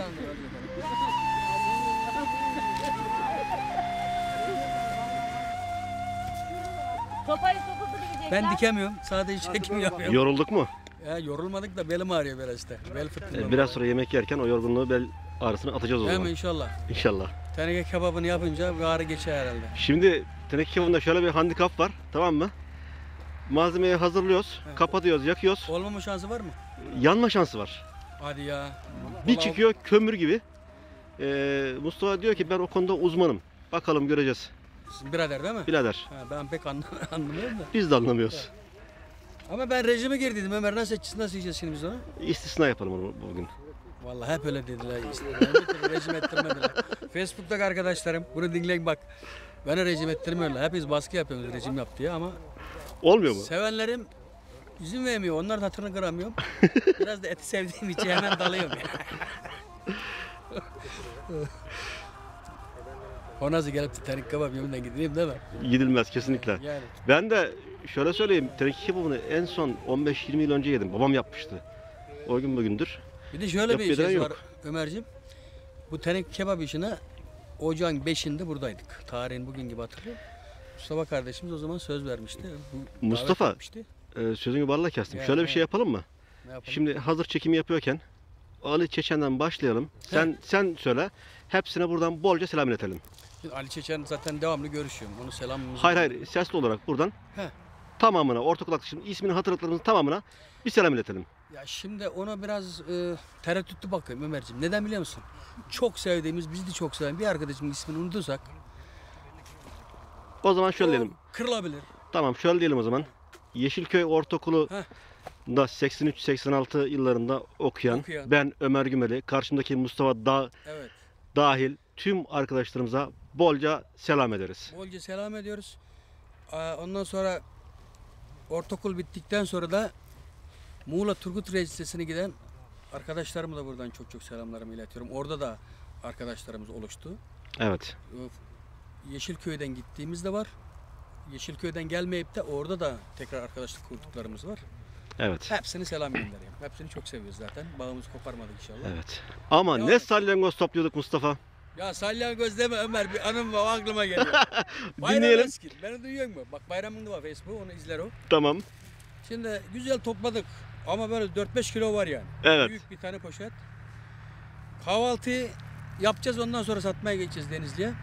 tane de var. Sopayı sokup dikecekler. Ben dikemiyorum. Sadece çekim yapıyorum. Yorulduk mu? Ya yorulmadık da belim ağrıyor biraz işte. Bel fıtığım. Biraz sonra yemek yerken o yorgunluğu bel ağrısını atacağız o Değil zaman. mi inşallah? İnşallah. Teneke kebabını yapınca bir ağrı geçer herhalde. Şimdi teneke kebabında şöyle bir handikap var. Tamam mı? Malzemeyi hazırlıyoruz. Evet. Kapatıyoruz, yakıyoruz. Olmama şansı var mı? Yanma şansı var. Hadi ya. Bir Vallahi- çıkıyor kömür gibi. Mustafa diyor ki ben o konuda uzmanım. Bakalım göreceğiz. Sizin birader değil mi? Birader. Ha, ben pek anlamıyorum da. Biz de anlamıyoruz. Ama ben rejime girdiydim. Ömer nasıl edeceğiz, nasıl yiyeceğiz şimdi biz onu? İstisna yapalım onu bugün. Vallahi hep öyle dediler. İşte, rejim ettirmediler. Facebook'taki arkadaşlarım bunu dinleyin bak. Beni rejim ettirmiyorlar. Hepimiz baskı yapıyoruz rejim yap diye ama Olmuyor mu? sevenlerim izin vermiyor. Onların hatırını kıramıyorum. Biraz da eti sevdiğim için hemen dalıyorum ya. O nasıl gelip de terik kebap yeminden gideyim değil mi? Gidilmez kesinlikle. Yani Ben de şöyle söyleyeyim. Teneke kebabını en son 15-20 yıl önce yedim. Babam yapmıştı. O gün bugündür. bir de şöyle bir Yapmayan şey yok. var Ömerciğim. Bu terik kebap işine ocağın 5'inde buradaydık. Tarihin bugün gibi hatırlıyorum. Mustafa kardeşimiz o zaman söz vermişti. Bu Mustafa, davet etmişti. Sözünü balla kestim. Yani, Şöyle bir evet. şey yapalım mı? Ne yapalım? Şimdi hazır çekimi yapıyorken Ali Çeçen'den başlayalım. Sen söyle. Hepsine buradan bolca selam iletelim. Şimdi Ali Çeçen zaten devamlı görüşüyorum. Onu selamımızı... Hayır sesli olarak buradan Heh. tamamına, ortaokul arkadaşımın ismini hatırlattıklarımızın tamamına bir selam iletelim. Ya şimdi ona biraz tereddütlü bakıyorum Ömerciğim. Neden biliyor musun? Çok sevdiğimiz, bizi de çok seven bir arkadaşımın ismini unutursak O zaman şöyle o diyelim. kırılabilir. Tamam şöyle diyelim o zaman. Yeşilköy Ortaokulu Heh. da 83-86 yıllarında okuyan ben Ömer Gümeli, karşımdaki Mustafa Evet. dahil tüm arkadaşlarımıza bolca selam ederiz. Bolca selam ediyoruz. Ondan sonra ortaokul bittikten sonra da Muğla Turgut Reis Lisesi'ne giden arkadaşlarıma da buradan çok çok selamlarımı iletiyorum. Orada da arkadaşlarımız oluştu. Evet. Yeşilköy'den gittiğimiz de var. Yeşilköy'den gelmeyip de orada da tekrar arkadaşlık kurduklarımız var. Evet. Hepsini selam gönderiyorum. Hepsini çok seviyoruz zaten. Bağımızı koparmadık inşallah. Evet. Ama Devam ne et. salyangoz topluyorduk Mustafa. Ya salyangoz deme Ömer, bir anım var aklıma geliyor. Bayram Dinleyelim. eski. Beni duyuyor musun? Bak bayramında var Facebook, onu izler o. Tamam. Şimdi güzel topladık ama böyle 4-5 kilo var yani. Evet. Büyük bir tane poşet. Kahvaltıyı yapacağız, ondan sonra satmaya geçeceğiz Denizli'ye.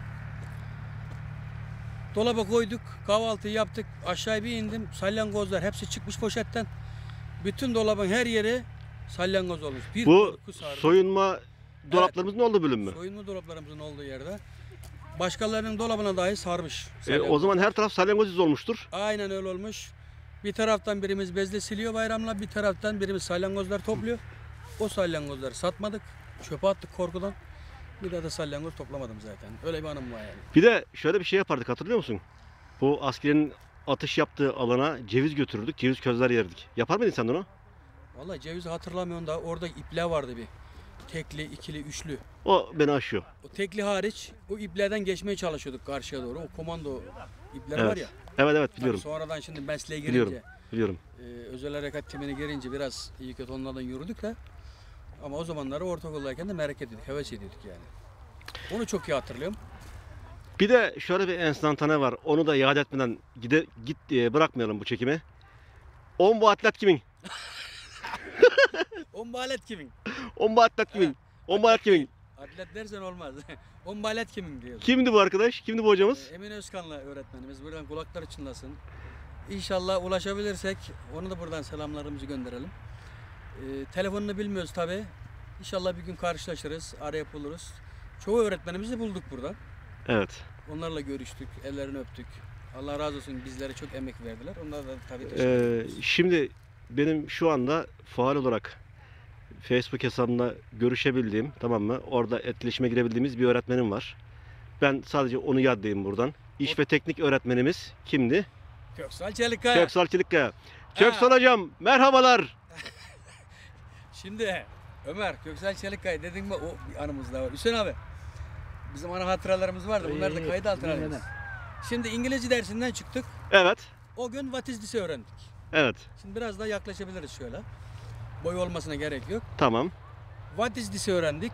Dolaba koyduk, kahvaltıyı yaptık, aşağıya bir indim. Salyangozlar hepsi çıkmış poşetten. Bütün dolabın her yeri salyangoz olmuş. Bir Bu korku sardı. soyunma dolaplarımızın olduğu bölüm mü? Soyunma dolaplarımızın olduğu yerde. Başkalarının dolabına dahi sarmış. O salyangoz. zaman her taraf salyangoz izi olmuştur. Aynen öyle olmuş. Bir taraftan birimiz bezle siliyor bayramla, bir taraftan birimiz salyangozlar topluyor. O salyangozları satmadık, çöpe attık korkudan. Bir daha da salyangoz toplamadım zaten. Öyle bir anım var yani. Bir de şöyle bir şey yapardık hatırlıyor musun? Bu askerin atış yaptığı alana ceviz götürürdük, ceviz közler yerdik. Yapar mıydın sen onu? Vallahi cevizi hatırlamıyorum da orada ipler vardı bir. Tekli, ikili, üçlü. O beni aşıyor. O tekli hariç o iplerden geçmeye çalışıyorduk karşıya doğru. O komando ipleri var Evet. ya. Evet Tabii biliyorum. sonradan şimdi mesleğe Biliyorum. girince, Biliyorum. özel harekat timine girince biraz iyi kötü onlardan yürüdük de. Ama o zamanları ortaokuldayken de merak ediyorduk, heves ediyorduk yani. Onu çok iyi hatırlıyorum. Bir de şöyle bir enstantane var. Onu da iade etmeden git diye bırakmayalım bu çekimi. 10 bu atlet kimin? On balet kimin? 10 bu atlet kimin? 10 bu atlet kimin? Atlet dersen olmaz. On balet kimin diyor. Kimdi bu arkadaş? Kimdi bu hocamız? Emin Özkan'la öğretmenimiz. Buradan kulakları çınlasın. İnşallah ulaşabilirsek onu da buradan selamlarımızı gönderelim. Telefonunu bilmiyoruz tabi. İnşallah bir gün karşılaşırız, arayıp buluruz. Çoğu öğretmenimizi bulduk burada. Evet. Onlarla görüştük, ellerini öptük. Allah razı olsun, bizlere çok emek verdiler. Onlara da tabii teşekkür ederiz. Şimdi benim şu anda faal olarak Facebook hesabımda görüşebildiğim, tamam mı? Orada etkileşime girebildiğimiz bir öğretmenim var. Ben sadece onu yad edeyim buradan. İş ve teknik öğretmenimiz kimdi? Köksal Çelikkaya. Köksal Çelikkaya. Köksal hocam merhabalar. Şimdi Ömer, Köksal Çelikkaya dedin mi o bir anımız daha var. Hüseyin abi, bizim ana hatıralarımız vardı. Bunlar da kayıt altına alıyoruz. Şimdi İngilizce dersinden çıktık. Evet. O gün What is this öğrendik. Evet. Şimdi biraz daha yaklaşabiliriz şöyle. Boy olmasına gerek yok. Tamam. What is this öğrendik.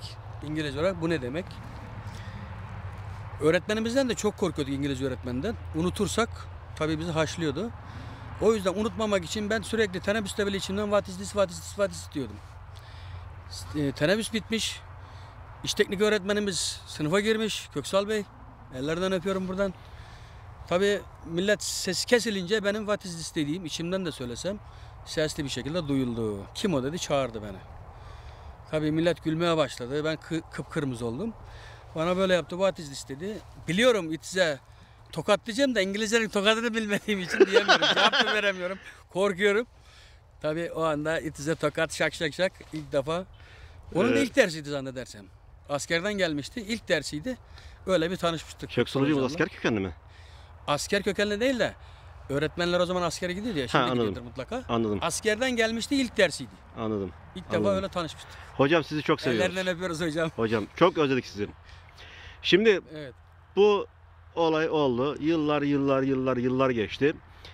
İngilizce olarak bu ne demek? Öğretmenimizden de çok korkuyorduk, İngilizce öğretmeninden. Unutursak tabii bizi haşlıyordu. O yüzden unutmamak için ben sürekli teneffüste bile içimden what is this, what is this, what is this diyordum. Teneffüs bitmiş. İş teknik öğretmenimiz sınıfa girmiş. Köksal Bey. Ellerinden öpüyorum buradan. Tabii millet sesi kesilince benim what is this dediğim, içimden de söylesem sesli bir şekilde duyuldu. Kim o dedi, çağırdı beni. Tabii millet gülmeye başladı. Ben kıpkırmızı oldum. Bana böyle yaptı, what is this dedi. Biliyorum itize tokat diyeceğim de İngilizcenin tokadını bilmediğim için diyemiyorum. Cevap da veremiyorum. Korkuyorum. Tabii o anda itize tokat şak şak şak ilk defa. Onun da ilk dersiydi zannedersem. Askerden gelmişti. İlk dersiydi. Öyle bir tanışmıştık. Köksal hocamız asker kökenli mi? Asker kökenli değil de öğretmenler o zaman askere gidiyordu ya. Şimdi anladım. gidiyordur mutlaka. Anladım. Askerden gelmişti, ilk dersiydi. Anladım. İlk defa Anladım. öyle tanışmıştık. Hocam sizi çok seviyoruz. Ellerinden öpüyoruz hocam. Hocam çok özledik sizi. Şimdi Evet. bu olay oldu. Yıllar geçti.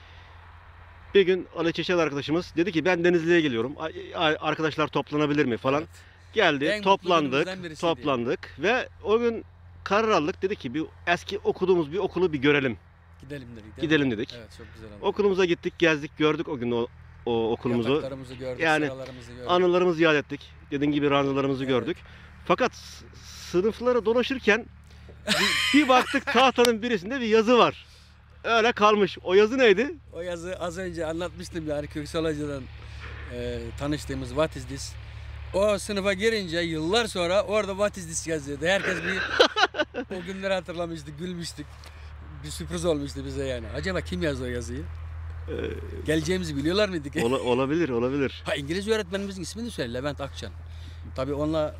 Bir gün Ali Çeçel arkadaşımız dedi ki ben Denizli'ye geliyorum. Arkadaşlar toplanabilir mi falan. Evet. Geldi, En mutlu günümüzden toplandık birisiydi. ve o gün karar aldık. Dedi ki bir eski okuduğumuz bir okulu bir görelim. Gidelim dedik. Gidelim dedik. Evet, çok güzel oldu. Okulumuza gittik, gezdik, gördük o gün o okulumuzu. Yataklarımızı gördük, Yani sıralarımızı gördük. Anılarımızı yad ettik. Dediğin gibi ranzalarımızı Evet. gördük. Fakat sınıflara dolaşırken bir baktık tahtanın birisinde bir yazı var. Öyle kalmış. O yazı neydi? O yazı az önce anlatmıştım yani Köksal Hoca'dan tanıştığımız What is this? O sınıfa girince yıllar sonra orada What is this yazıyordu. Herkes o günleri hatırlamıştı, gülmüştük. Bir sürpriz olmuştu bize yani. Acaba kim yazdı o yazıyı? Geleceğimizi biliyorlar mıydık? Olabilir. Ha, İngilizce öğretmenimizin ismini söyle, Levent Akçan. Tabii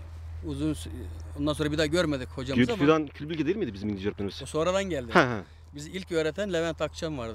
ondan sonra bir daha görmedik hocamız ama Gülfidan Külbilge değil miydi bizim İngilizce öğretmenimiz? o sonradan geldi. Ha. Bizi ilk öğreten Levent Akçan vardı.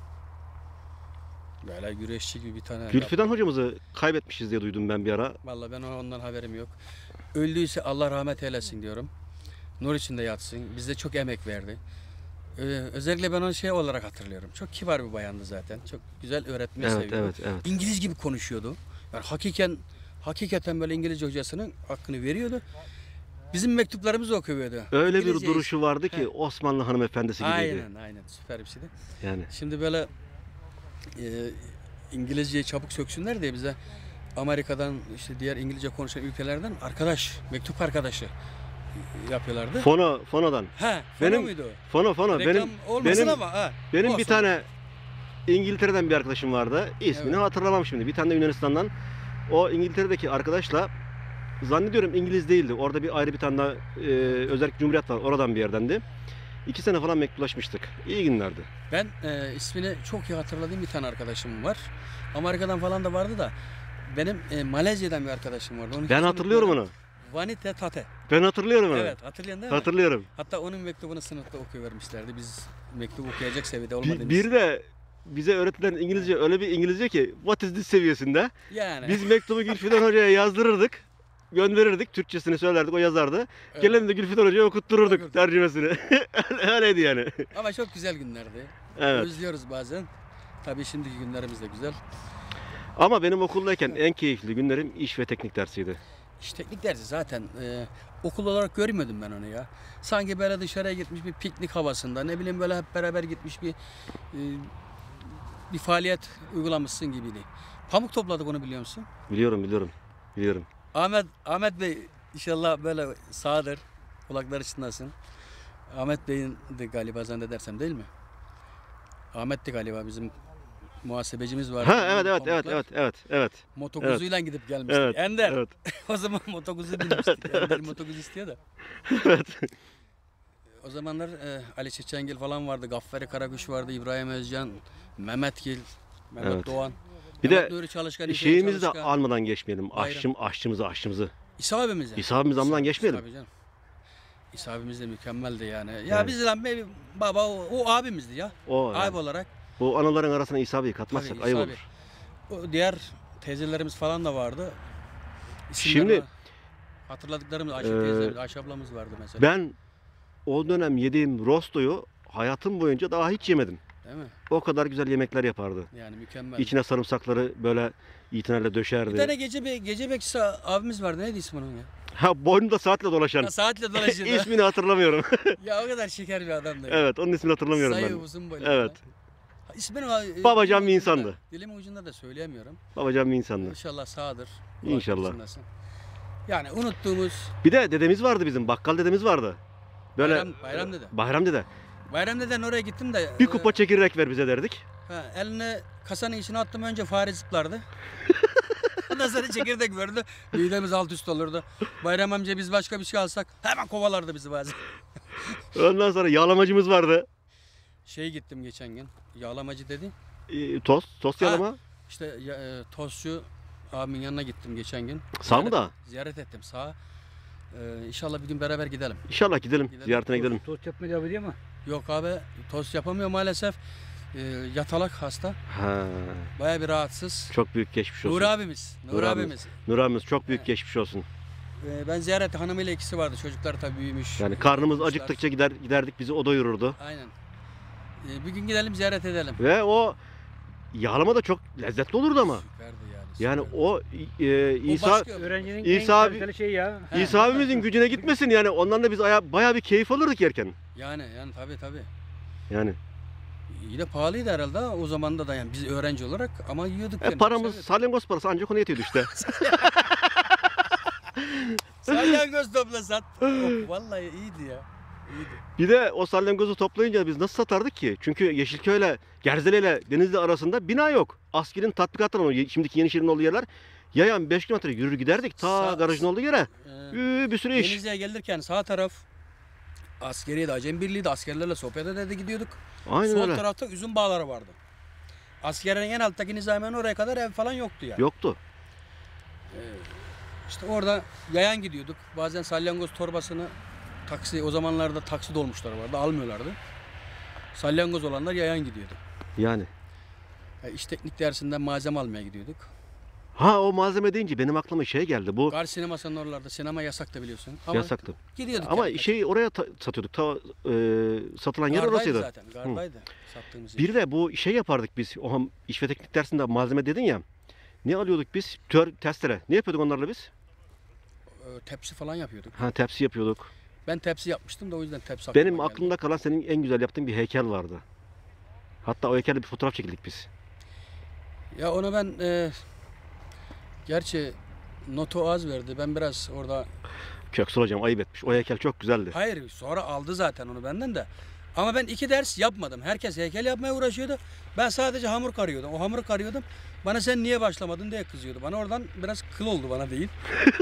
Böyle güreşçi gibi bir tane. Gülfidan hocamızı kaybetmişiz diye duydum ben bir ara. Vallahi ben ondan haberim yok. Öldüyse Allah rahmet eylesin diyorum. Nur içinde yatsın. Bize çok emek verdi. Özellikle ben onu şey olarak hatırlıyorum. Çok kibar bir bayandı zaten. Çok güzel öğretmeyi seviyordu. Evet. İngiliz gibi konuşuyordu. Yani hakikaten böyle İngilizce hocasının hakkını veriyordu. Bizim mektuplarımızı okuyordu. Öyle bir İngilizce duruşu vardı ki Osmanlı hanımefendisi gibiydi. Aynen süper bir şeydi. Yani. Şimdi böyle İngilizceyi çabuk söksünler diye bize Amerika'dan işte diğer İngilizce konuşan ülkelerden mektup arkadaşı yapıyorlardı. Fono'dan. Ha, Benim- muydu o? Fono Reklam olmasın benim ama ha. benim bir olsun. tane İngiltere'den bir arkadaşım vardı. İsmini Evet. hatırlamam şimdi. Bir tane de Yunanistan'dan. O İngiltere'deki arkadaşla zannediyorum İngiliz değildi. Orada ayrı bir tane daha özel cumhuriyet var. Oradan bir yerdendi. 2 sene falan mektuplaşmıştık. İyi günlerdi. Ben ismini çok iyi hatırladığım bir tane arkadaşım var. Amerika'dan falan da vardı da benim Malezya'dan bir arkadaşım vardı. Onu Ben hiç hatırlıyorum unutmuyorum. onu. Vanite Tate. Ben hatırlıyorum onu. Evet, hatırlayan değil mi? Hatırlıyorum. Hatta onun mektubunu sınıfta okuyuvermişlerdi. Biz mektup okuyacak seviyede olmadığımız. Bir de bize öğretilen İngilizce öyle bir İngilizce ki what is this seviyesinde. Yani. Biz mektubu Gülfidan Hoca'ya yazdırırdık. Gönderirdik. Türkçesini söylerdik. O yazardı. Evet. Gelen de Gülfidan Hoca'ya okuttururduk Okuttuk. tercümesini. Öyleydi yani. Ama çok güzel günlerdi. Evet. Özlüyoruz bazen. Tabii şimdiki günlerimiz de güzel. Ama benim okuldayken en keyifli günlerim iş ve teknik dersiydi. İş teknik dersi zaten okul olarak görmüyordum ben onu ya. Sanki böyle dışarıya gitmiş bir piknik havasında, ne bileyim böyle hep beraber gitmiş bir faaliyet uygulamışsın gibiydi. Pamuk topladık, onu biliyor musun? Biliyorum. Ahmet Bey inşallah böyle sağdır, kulakları çınlasın. Ahmet Bey'in de galiba zannedersem, değil mi? Ahmet'ti galiba, bizim muhasebecimiz vardı. Ha evet. Motoguzuyla gidip gelmiştik. Evet. Ender. Evet. O zaman motoguzu binmiştik. Ender motoguzu istiyor da. Evet. O zamanlar Ali Çeçengil falan vardı. Gaffari Karakuş vardı. İbrahim Özcan, Mehmet Gil, Mehmet Evet. Doğan. Bir Mehmet de Nuri Çalışkan, İsmail şeyimizi de Çalışkan. almadan geçmeyelim. Bayram. Aşçımızı. İsa abimiz. İsa abimizi almadan geçmeyelim. Tabii canım. İsa abimiz de mükemmeldi yani. Ya Yani. biz lan baba o abimizdi ya. O Abi olarak. bu anıların arasına İsa abiyi katmazsak Tabii, ayıp İsa olur. abi. O diğer teyzelerimiz falan da vardı. Şimdi- hatırladıklarımız Ayşe teyzemiz, Ayşe ablamız vardı mesela. Ben o dönem yediğim rostoyu hayatım boyunca daha hiç yemedim. Değil mi? O kadar güzel yemekler yapardı. Yani mükemmel. İçine sarımsakları böyle itinayla Bir döşerdi. tane gece bekçisi abimiz vardı. Neydi ismi onun ya? Ha, boynunda saatle dolaşan. Ya, saatle dolaşıyordu. İsmini hatırlamıyorum. Ya o kadar şeker bir adamdı. Evet, onun ismini hatırlamıyorum Sayı ben. uzun boylu. Evet. İsmini Babacan bir dilimin insandı. ucunda- Dilimin ucunda da söyleyemiyorum. Babacan bir insandı. İnşallah sağdır. İnşallah. kulakları çınlasın. Yani unuttuğumuz Bir de dedemiz vardı bizim. Bakkal dedemiz vardı. Böyle Bayram dede. Bayram dede. Bayram deden oraya gittim de Bir kupa çekirdek ver bize derdik. eline kasanın içine attım, önce fare zıplardı. Ondan sonra çekirdek verdi. Midemiz alt üst olurdu. Bayram amca biz başka bir şey alsak hemen kovalardı bizi bazen. Ondan sonra yağlamacımız vardı. Gittim geçen gün. Yağlamacı dedi. Tost Ha. yağlama. İşte tostçu abimin yanına gittim geçen gün. Sağ mı da? Ziyaret ettim sağ. İnşallah bir gün beraber gidelim. İnşallah gidelim. Gidelim. Ziyaretine gidelim. Tost yapmayı da biliyor mu? Yok abi, tost yapamıyor maalesef. Yatalak hasta. Ha. Baya bir rahatsız. Çok büyük geçmiş olsun. Nur abimiz. Nur abimiz. Nur abimiz çok büyük He. geçmiş olsun. Ben ziyaret hanımıyla ikisi vardı. Çocuklar tabii büyümüş. Yani karnımız Büyümüşler. acıktıkça giderdik, bizi o doyururdu. Aynen. Bir gün gidelim ziyaret edelim. Ve o yağlama da çok lezzetli olurdu ama. Süperdi yani. Yani süper. o O İsa başka- Öğrencinin İsa en abi- kaliteli şeyi ya. He. İsa abimizin gücüne gitmesin yani, ondan da biz bayağı bir keyif alırdık yerken. Yani tabii. Yani İyi de pahalıydı herhalde o zamanda da, yani biz öğrenci olarak, ama yiyorduk yani. paramız salyangoz parası ancak ona yetiyordu işte. Salyangoz topla sat. Vallahi iyiydi ya. İyiydi. Bir de o salyangozu toplayınca biz nasıl satardık ki? Çünkü Yeşilköy'le Gerzeli'yle Denizli arasında bina yok. Askerin tatbikatları o şimdiki Yenişehir'in olduğu yerler. Yayan 5 kilometre yürür giderdik ta garajın olduğu yere. Bir sürü iş. Denizli'ye gelirken sağ taraf askeriydi, Acem Birliği'ydi. Askerlerle sohbet ede gidiyorduk. Aynen Sol öyle. tarafta üzüm bağları vardı. Askerin en alttaki nizamiyenin oraya kadar ev falan yoktu yani. Yoktu. İşte orada yayan gidiyorduk. Bazen salyangoz torbasını o zamanlarda taksi dolmuşları vardı, almıyorlardı. Salyangoz olanlar yayan gidiyordu. Yani. İş teknik dersinden malzeme almaya gidiyorduk. Ha, o malzeme deyince benim aklıma şey geldi. Bu Gar sinemasının oralarda, sinema yasaktı biliyorsun. Ama yasaktı. gidiyorduk. Ama yani. şeyi oraya satıyorduk. Satılan yer Gardaydı orasıydı. zaten. Gardaydı sattığımız yer. Bir de bu şey yapardık biz. O iş ve teknik dersinde malzeme dedin ya. Ne alıyorduk biz? Testere. Ne yapıyorduk onlarla biz? Tepsi falan yapıyorduk. Ha, tepsi yapıyorduk. Ben tepsi yapmıştım da o yüzden tepsi Benim aklıma geldi. aklımda kalan senin en güzel yaptığın bir heykel vardı. Hatta o heykelde bir fotoğraf çekildik biz. Ya ona ben gerçi notu az verdi. Ben biraz orada Köksal hocam ayıp etmiş. O heykel çok güzeldi. hayır, sonra aldı zaten onu benden de. Ama ben 2 ders yapmadım. Herkes heykel yapmaya uğraşıyordu. Ben sadece hamur karıyordum. O hamuru karıyordum. Bana sen niye başlamadın diye kızıyordu. Bana oradan biraz kıl oldu, bana değil.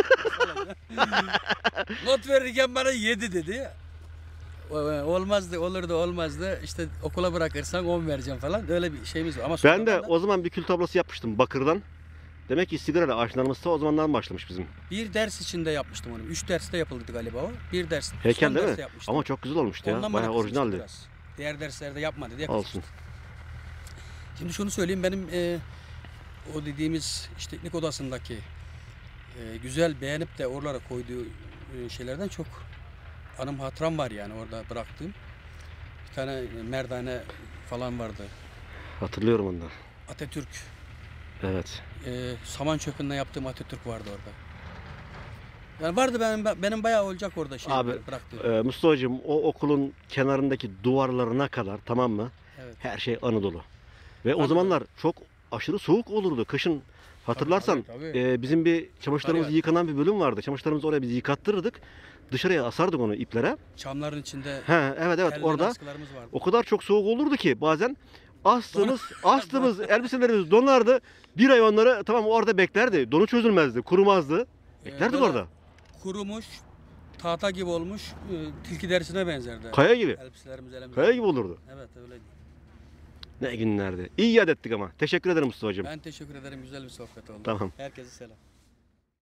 Not verirken bana 7 dedi. Olmazdı, olurdu, olmazdı. İşte okula bırakırsan 10 vereceğim falan. Öyle bir şeyimiz var. Ama Ben de sonradan da o zaman bir kül tablası yapmıştım bakırdan. Demek ki sigarayla aşinalığımız ta o zamandan başlamış bizim. bir ders içinde yapmıştım onu. 3 derste yapıldı galiba o. Bir ders. Heykel son değil derste mi? yapmıştım. Ama çok güzel olmuştu ya. Ondan bana Bayağı kızmıştı orijinaldi. biraz. Diğer derslerde yapmadı diye Olsun. kızmıştı. Şimdi şunu söyleyeyim, benim o dediğimiz iş teknik odasındaki güzel beğenip de oralara koyduğu şeylerden çok anım hatıram var yani orada bıraktığım. Bir tane merdane falan vardı. Hatırlıyorum onu da. Atatürk, Evet. saman çöpünden yaptığım Atatürk vardı orada. Yani vardı benim bayağı olacak orada şey Abi, bıraktığım. Mustafa'cığım o okulun kenarındaki duvarlarına kadar, tamam mı? Evet. Her şey Anadolu. Ve o Anadolu. zamanlar çok aşırı soğuk olurdu. Kışın hatırlarsan tabii. bizim bir çamaşırlarımız Tabii. yıkanan bir bölüm vardı. Çamaşırlarımızı oraya biz yıkattırırdık. Dışarıya asardık onu iplere. Çamların içinde Ha, evet telli orada askılarımız vardı. o kadar çok soğuk olurdu ki bazen astığımız elbiselerimiz donardı. Bir ay onları tamam orada beklerdi. Donu çözülmezdi, kurumazdı. Beklerdik böyle orada. Kurumuş, tahta gibi olmuş, tilki derisine benzerdi. Kaya gibi. Elbiselerimiz Kaya gibi olurdu. Evet öyleydi. Ne günlerdi. İyi yad ettik ama. Teşekkür ederim Mustafa'cığım. Ben teşekkür ederim. Güzel bir sohbet oldu. Tamam. Herkese selam.